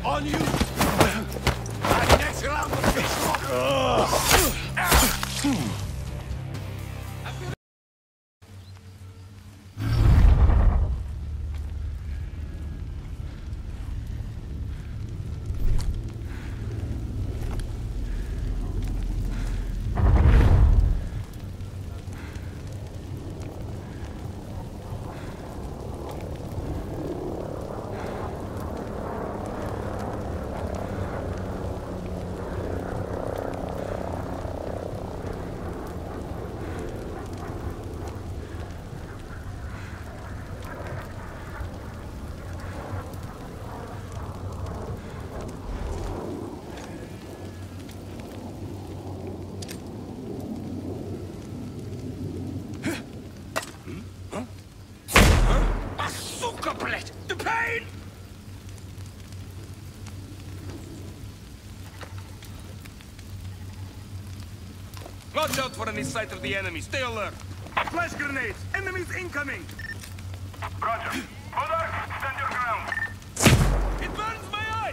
On you! Our next round of fish. The pain! Watch out for any sight of the enemy. Stay alert. Flash grenades! Enemies incoming! Roger. Monarch, stand your ground. It burns my eyes!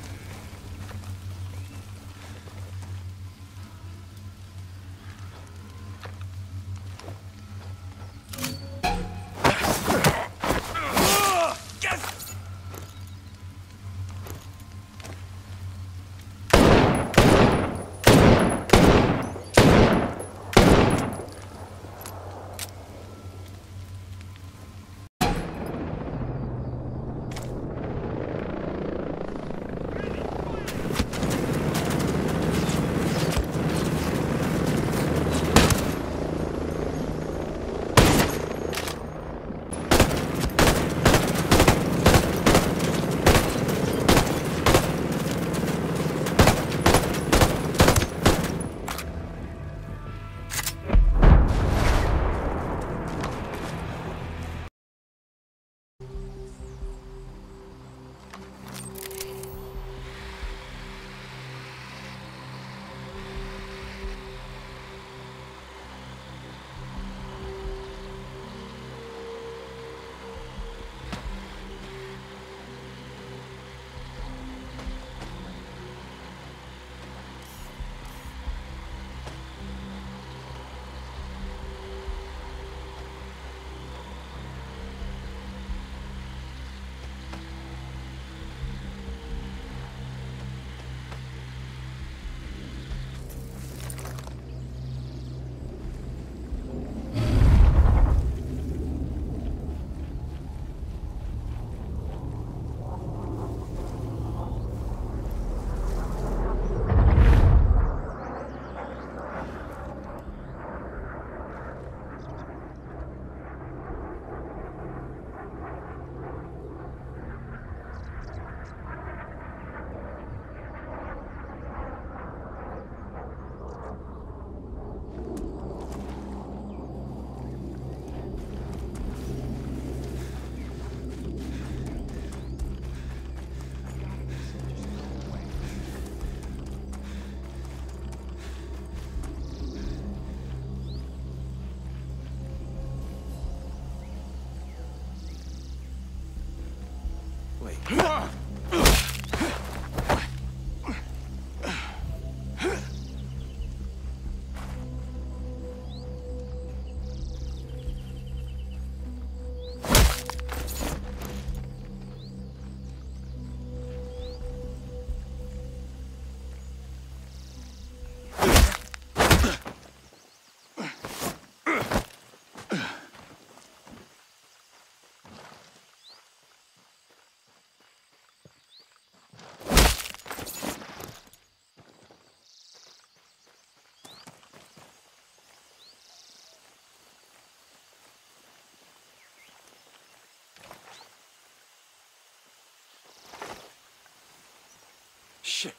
Shit.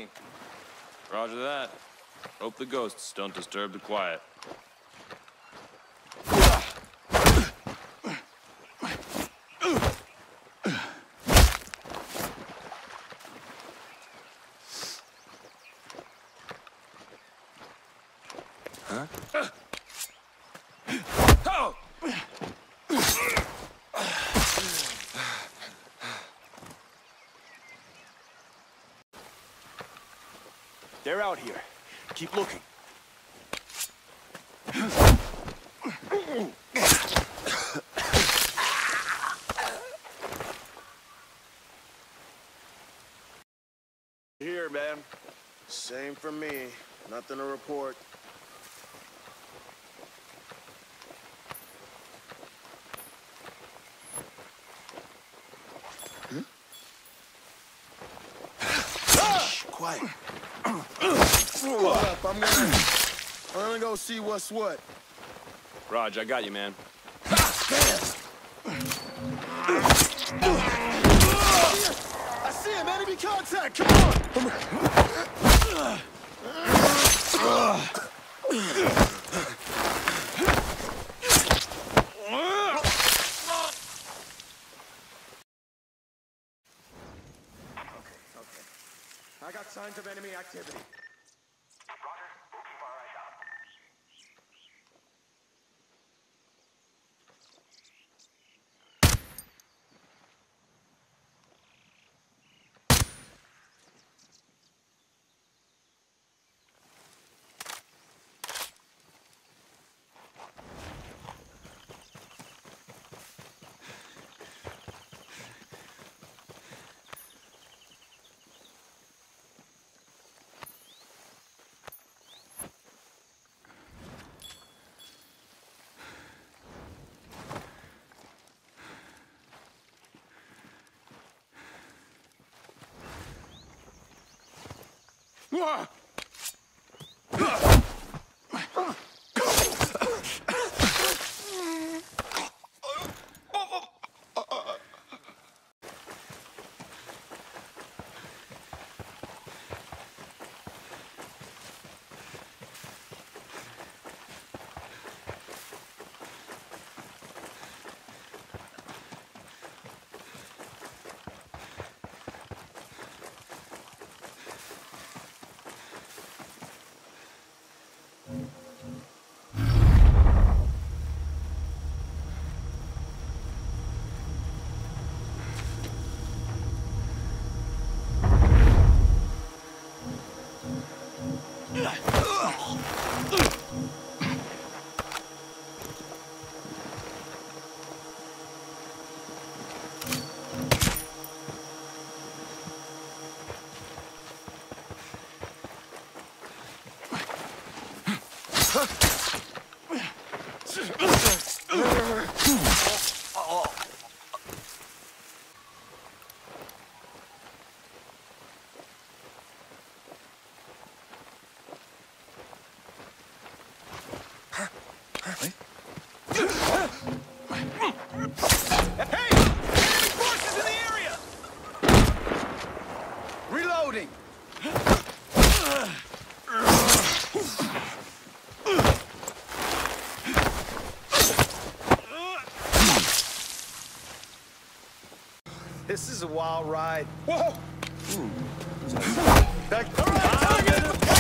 me. Roger that. Hope the ghosts don't disturb the quiet. Huh? Oh! They're out here. Keep looking. Here, man. Same for me. Nothing to report. Shh, quiet. Hold up, I'm gonna go see what's what. Raj, I got you, man. I see him, enemy contact, come on! I got signs of enemy activity. Roger. We'll keep our eyes out. Reloading! This is a wild ride. Whoa! Back. All right, target!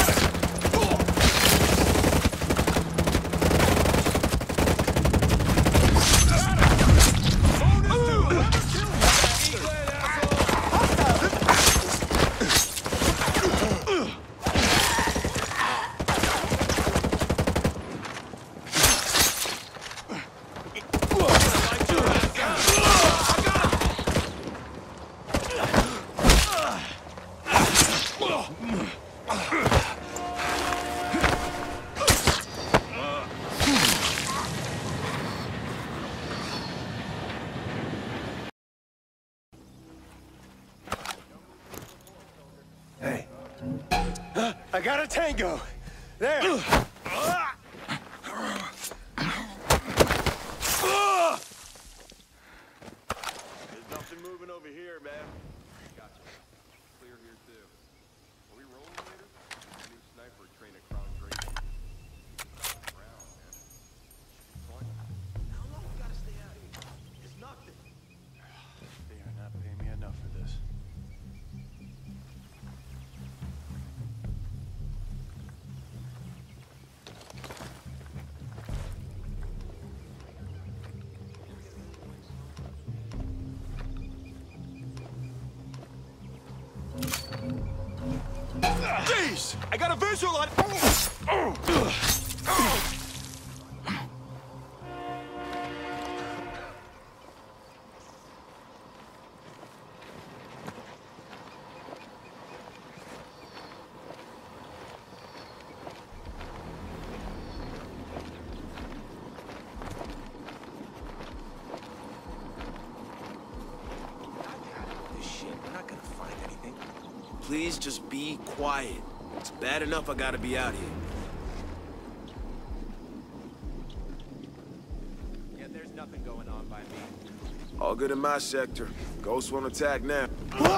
Hey. I got a tango. There. There's nothing moving over here, man. Gotcha. Clear here, too. Are we rolling? Jeez! I got a visual on... Please just be quiet. It's bad enough I gotta be out here. Yeah, there's nothing going on by me. All good in my sector. Ghosts won't attack now.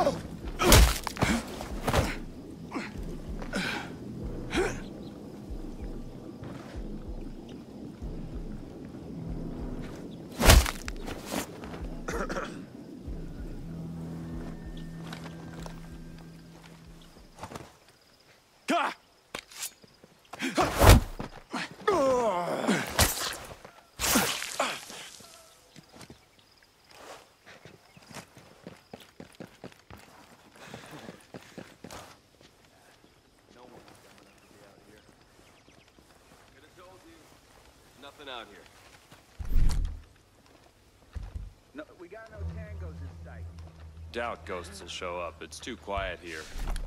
Nothing out here. No, we got no tangos in sight. Doubt ghosts will show up. It's too quiet here.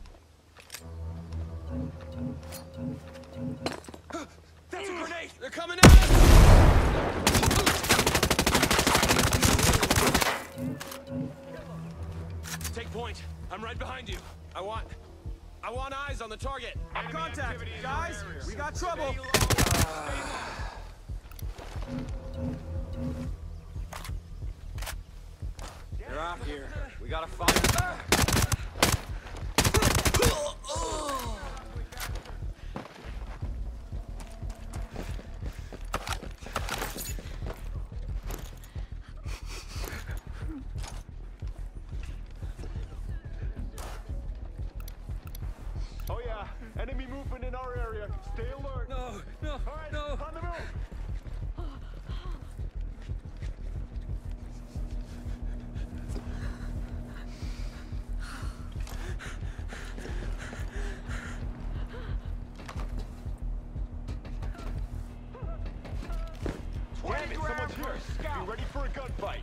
That's a grenade! They're coming at us! Take point. I'm right behind you. I want eyes on the target. Contact, guys! We got trouble! They're out here. We gotta find them. Oh yeah, enemy movement in our area. Stay alert. No, All right, no. on the move. Damn it, someone's here. Be ready for a gunfight.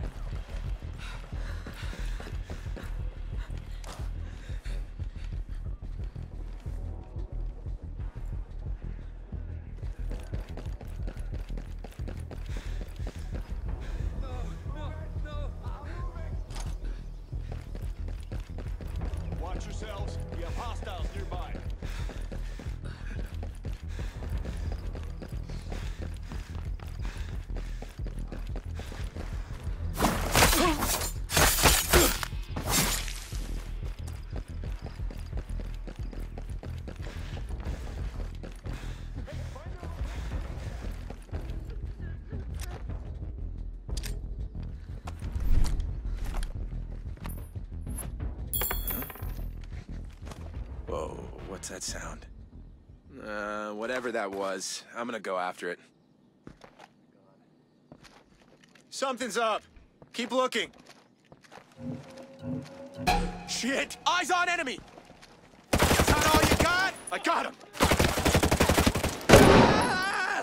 Watch yourselves. We have hostiles nearby. Whoa, what's that sound? Whatever that was, I'm gonna go after it. Something's up. Keep looking. Shit! Eyes on enemy! Is that all you got? I got him! Ah!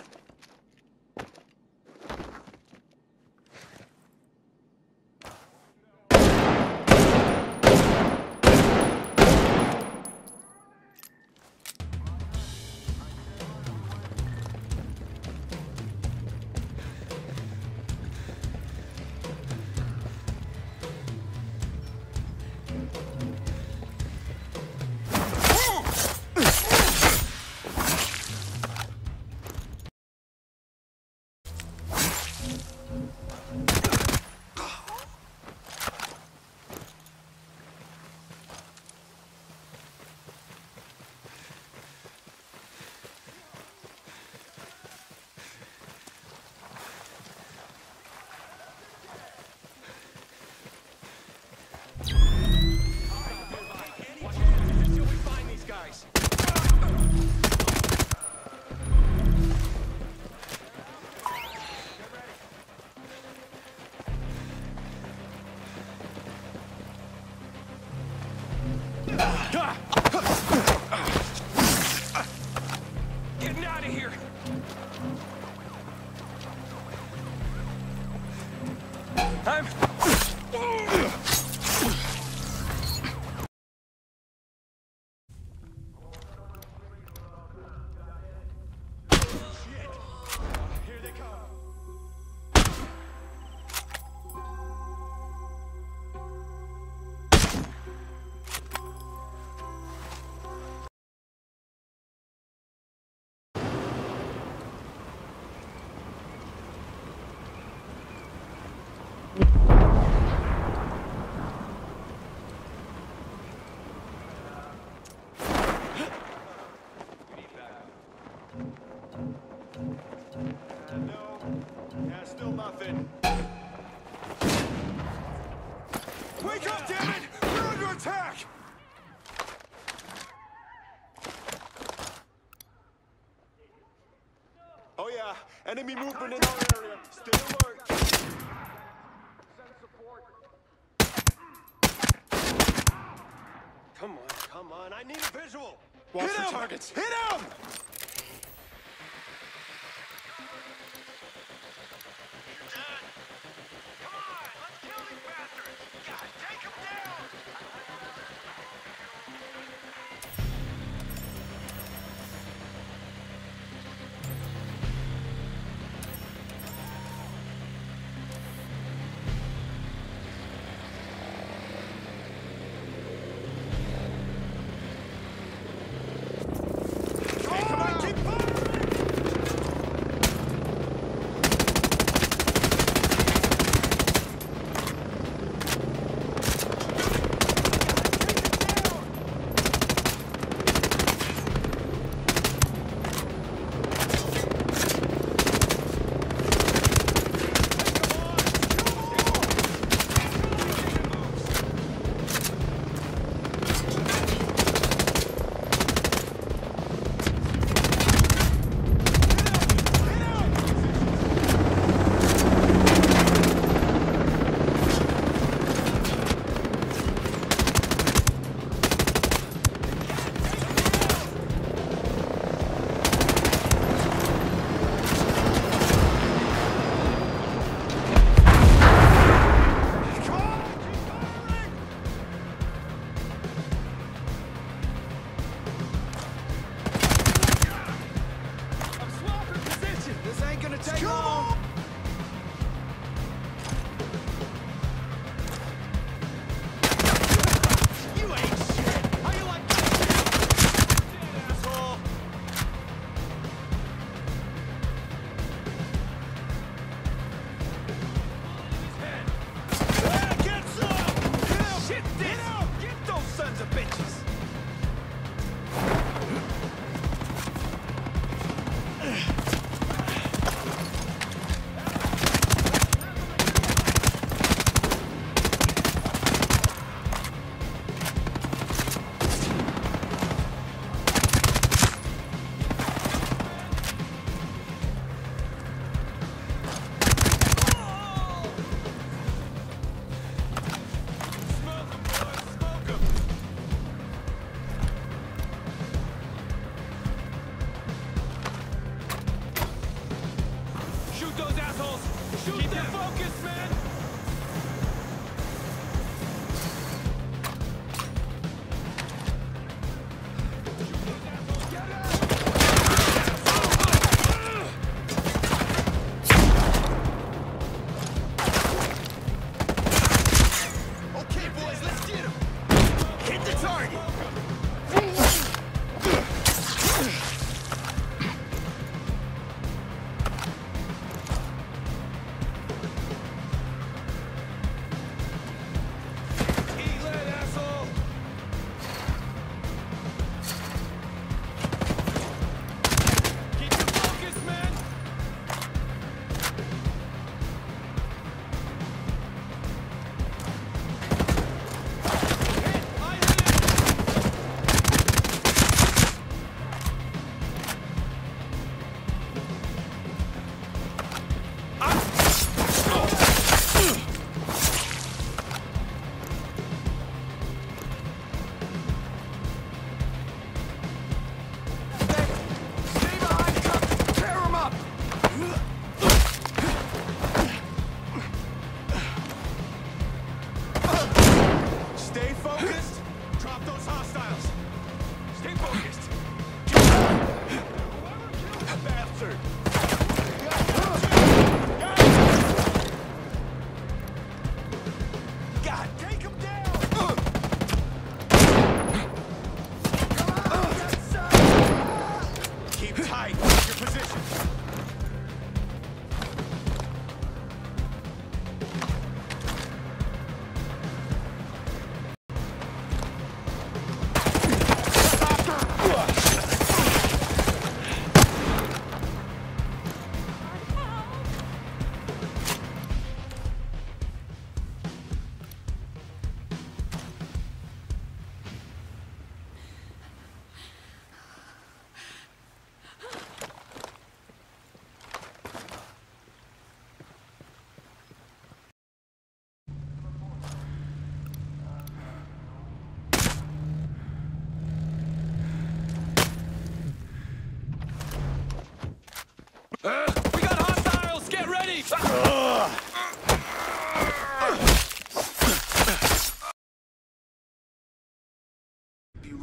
I'm... Here they come. Yeah, still nothing. Wake up, damn it! We're under attack! Oh yeah, enemy movement in our area. Stay alert. Come on, I need a visual. Watch the targets. Hit him! Come on, keep firing!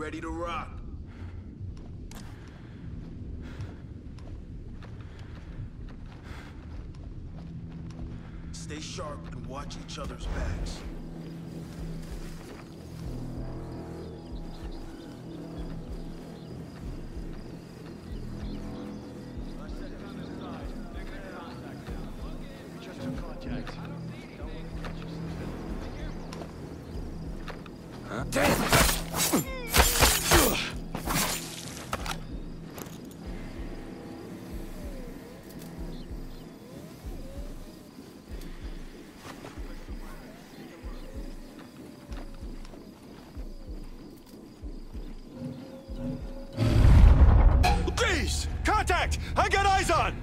ready to rock. Stay sharp and watch each other's backs. Contact! I got eyes on!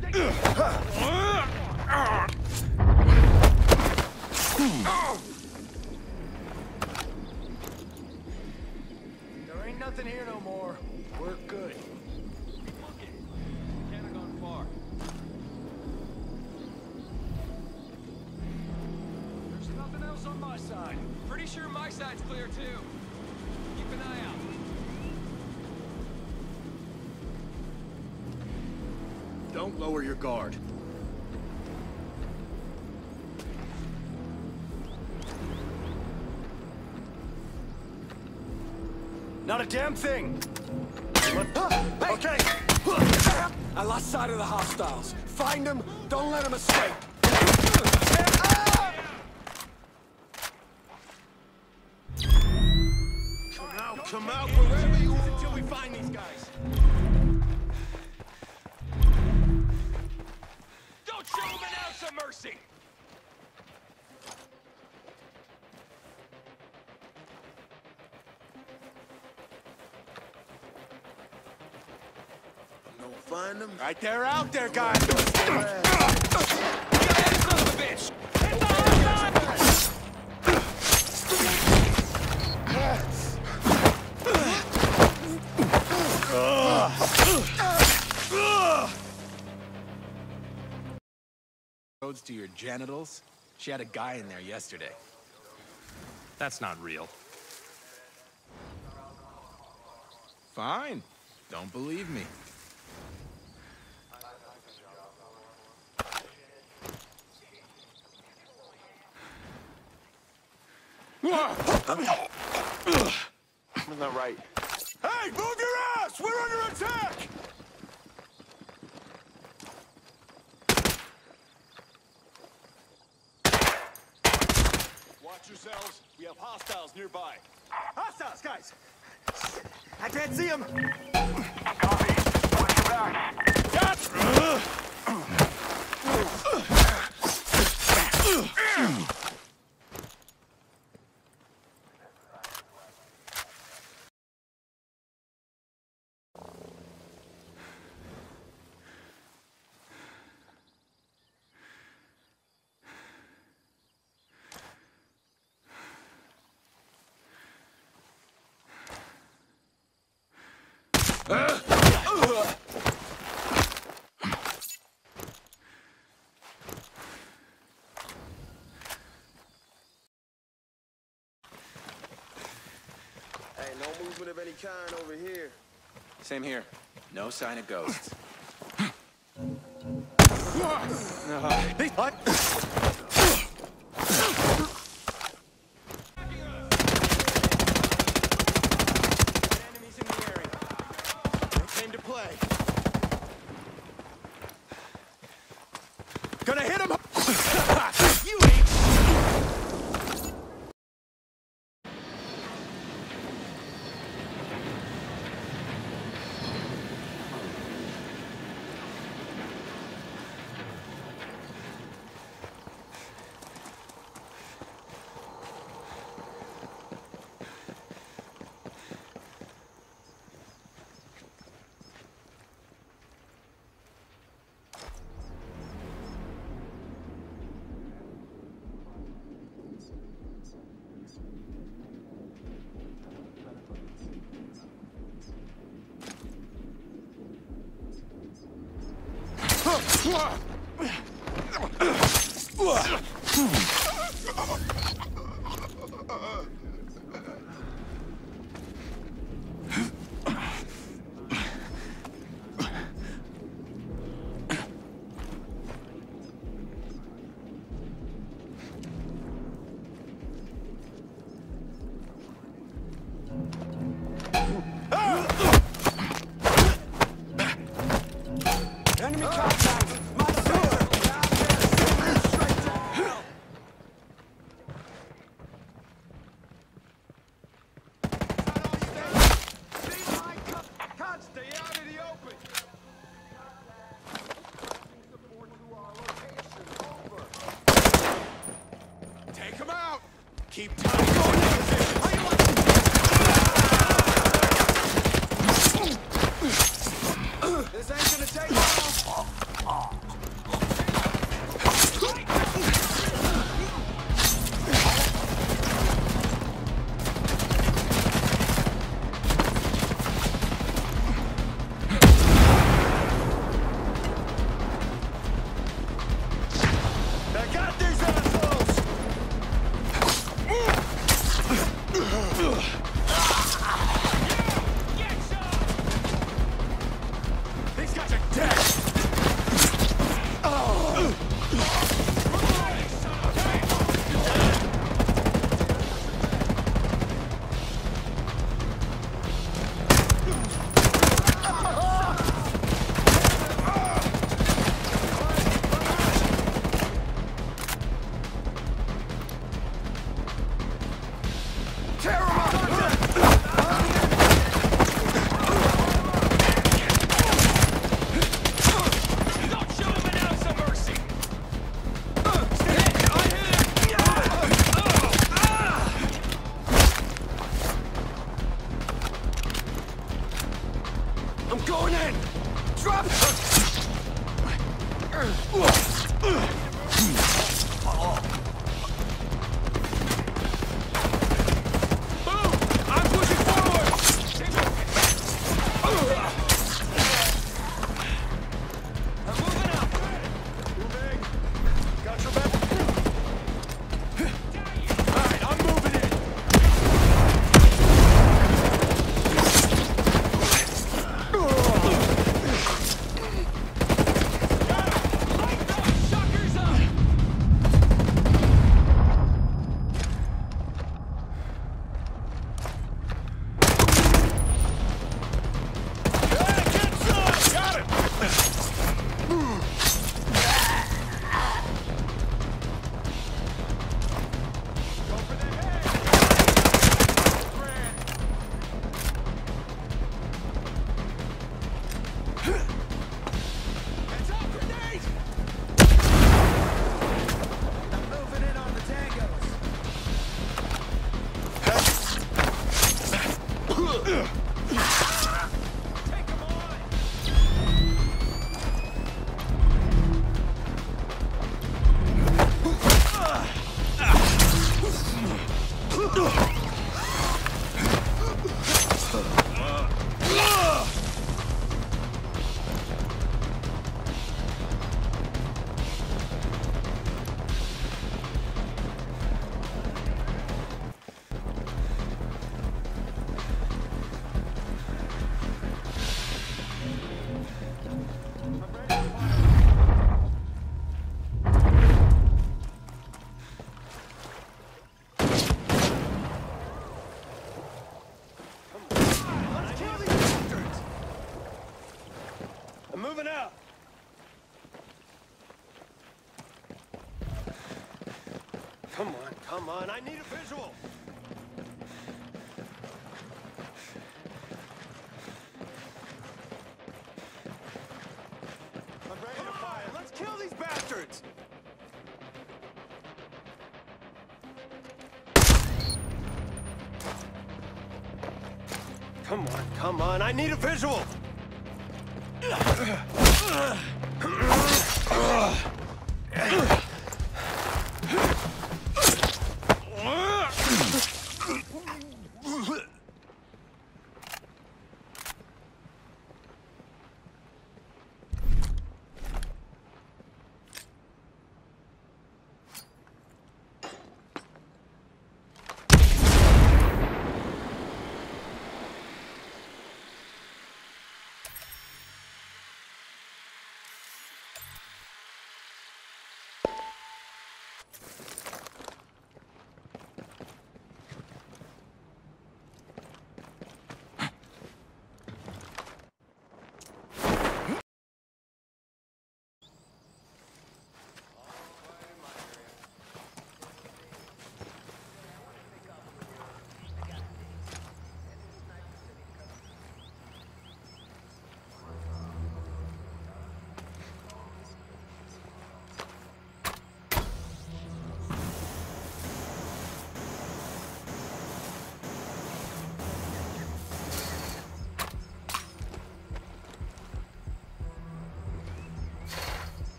There ain't nothing here no more. We're good. Can't have gone far. There's nothing else on my side. Pretty sure my side's clear too. Keep an eye out. Don't lower your guard. Not a damn thing! Okay! I lost sight of the hostiles. Find them, don't let them escape! Come out, wherever you are until we find these guys! Don't show them an ounce of mercy! Don't find them. Right there, out there, guys! Son of a bitch! Hit the hostile! Roads to your genitals? She had a guy in there yesterday. That's not real. Fine. Don't believe me. That's not right. Hey, move your ass! We're under attack! Watch yourselves. We have hostiles nearby. Hostiles, guys! I can't see them! Copy. Watch your back. Hey, no movement of any kind over here. Same here. No sign of ghosts. Enemies in the area. They came to play. Gonna hit him! You ain't... Keep tight. Go in position. This ain't gonna take long. I got these assholes! These guys are dead! Tear 'em up! Don't show him an ounce of mercy! I'm going in! Drop! I'm pushing forward! I'm moving up! Moving! Got your back! Alright, I'm moving in! Light those suckers up! Get some! Got it! Go for the head! Heads up, grenade! I'm moving in on the tangos. Take them on! Let's kill these bastards! I'm moving out. Come on, I need a visual. I'm ready to fire. Let's kill these bastards! Come on, I need a visual!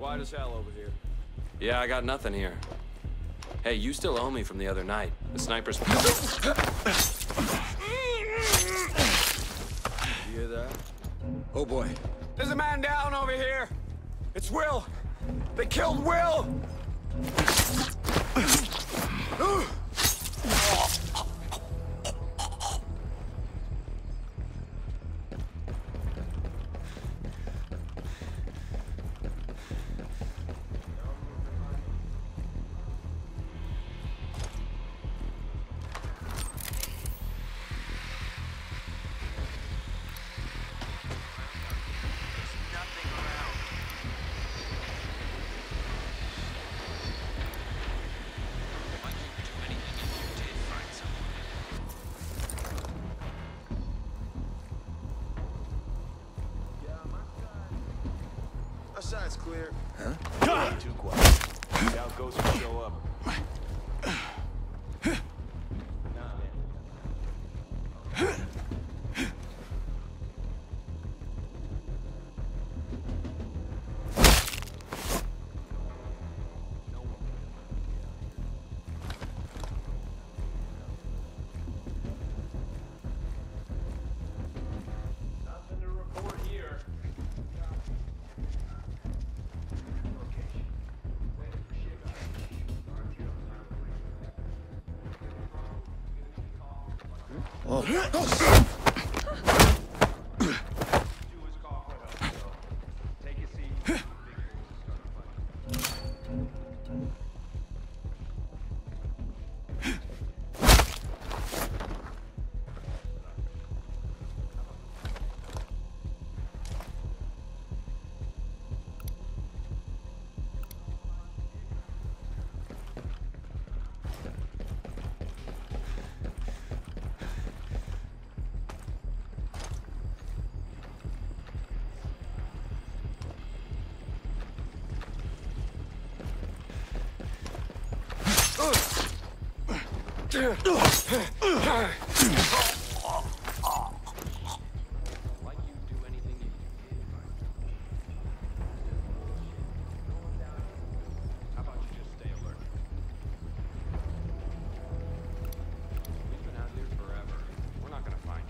Quiet as hell over here. Yeah, I got nothing here. Hey, you still owe me from the other night. The sniper's... You hear that? Oh boy. There's a man down over here. It's Will. They killed Will. Our side's clear. Huh? Too quiet. Doubt Ghost will show up. Nothing to report here. Like you do anything you How about you just stay alert? We've been out here forever. We're not gonna find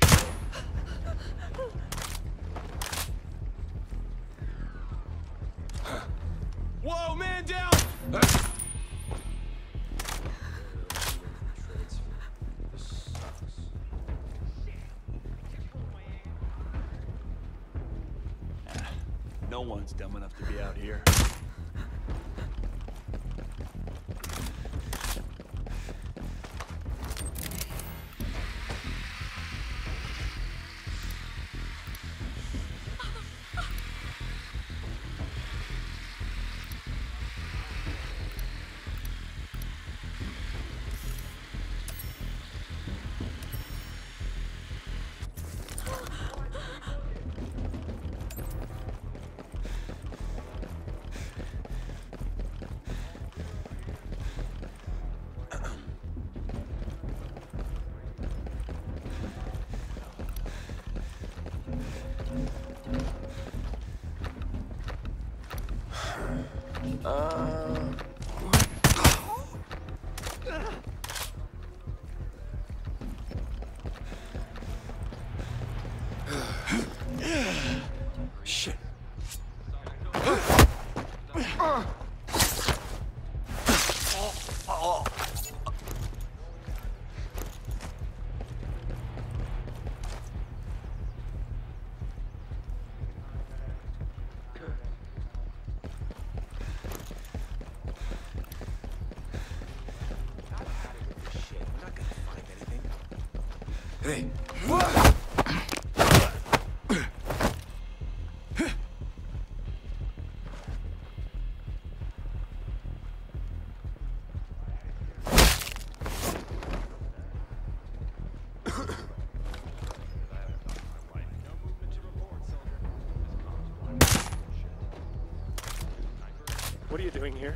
you. Whoa, man down! No one's dumb enough to be out here. Shit. Shit, we're not gonna find anything. Hey. What are you doing here?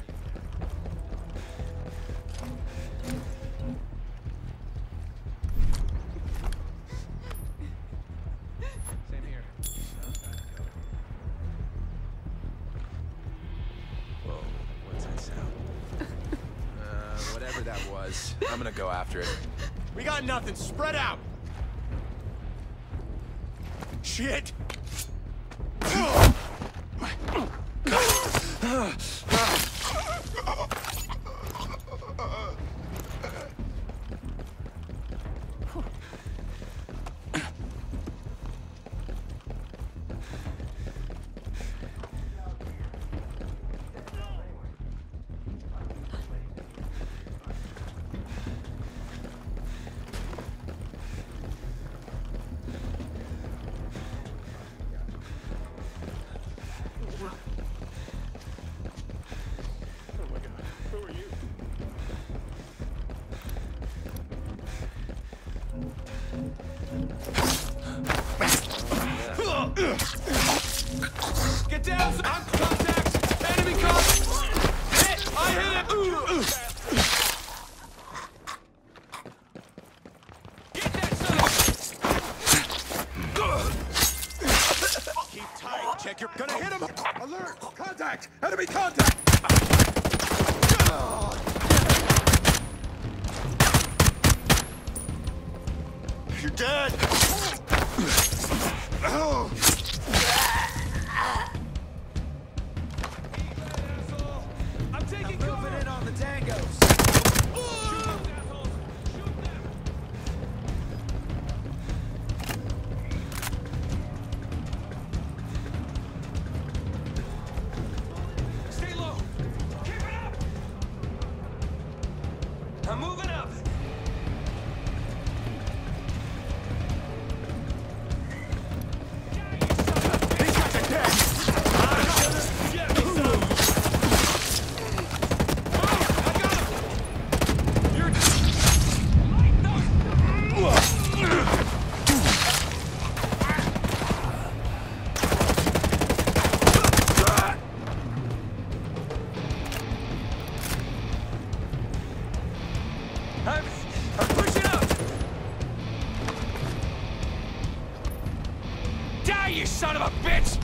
Same here. that was. I'm gonna go after it. We got nothing. Spread out. Shit. Get down! I'm contact! Enemy contact! Hit! I hit him! Get that son! Keep tight. Check your... Gonna hit him! Alert! Contact! Enemy contact! You're dead! Oh! I'm taking cover in on the tangos. Shoot them, assholes! Shoot them! Stay low! Keep it up! I'm moving up! I'm pushing up! Die, you son of a bitch!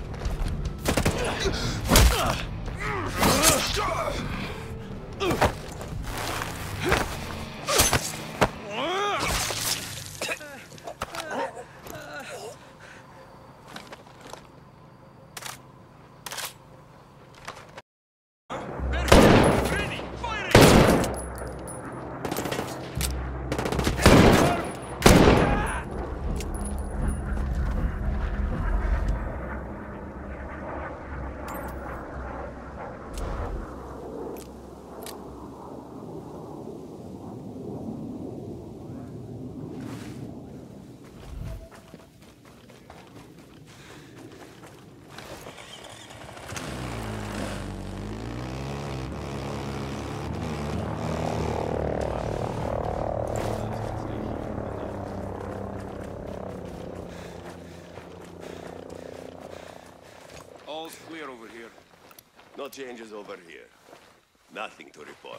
All's clear over here. No changes over here. Nothing to report.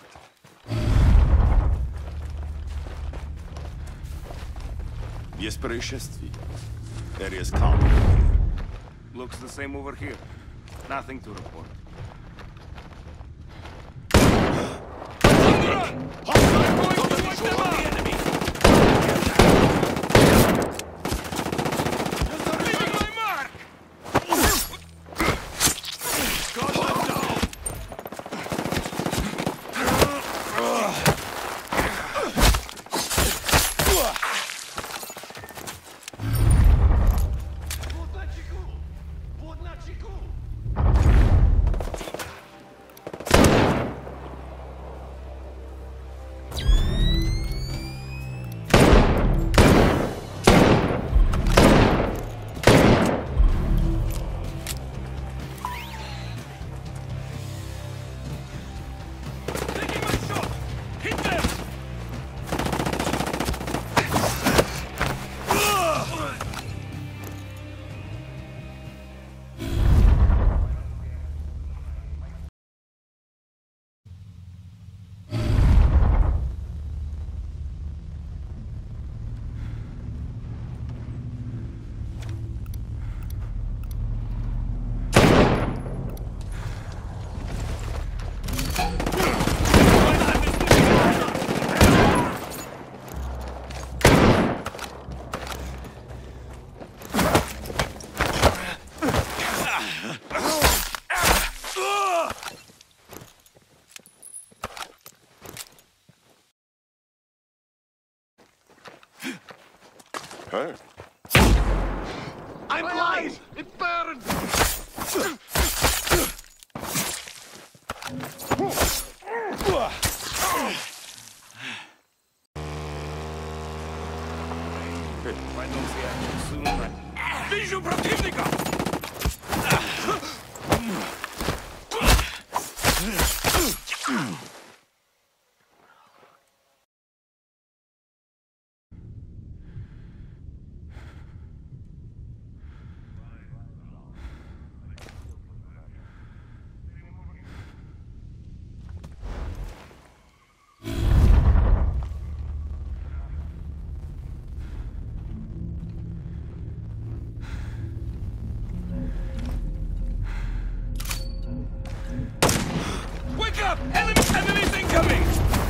Без происшествий. There is calm. Looks the same over here. Nothing to report. Wake up! Enemies incoming!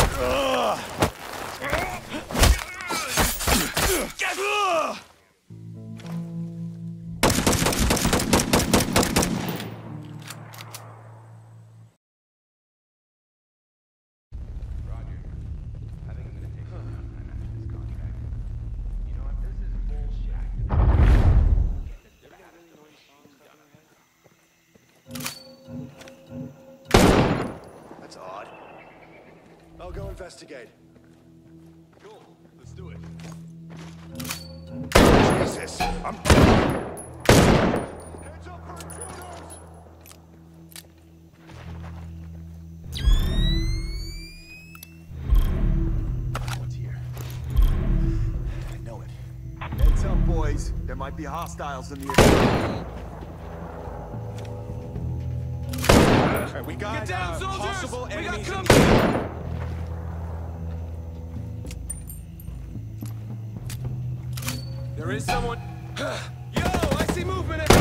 That's odd. I'll go investigate. Cool. Let's do it. Jesus! I'm... Heads up for intruders! What's here? I know it. Heads up, boys. There might be hostiles in the area. We got Get down, soldiers! possible We got enemies. company! There is someone. Yo, I see movement!